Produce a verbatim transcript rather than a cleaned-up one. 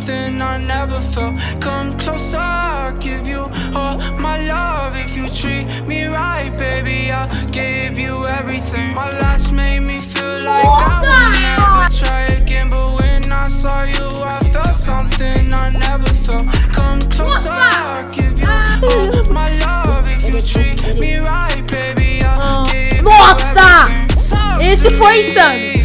something I never felt. Come closer, I'll give you all my love. If you treat me right, baby, I'll give you everything. My last made me feel like I would never try again, but when I saw you, I felt something I never felt. Come closer, I'll give you all my love. If you treat me right, baby, I'll give you everything. Nossa! Esse foi insano.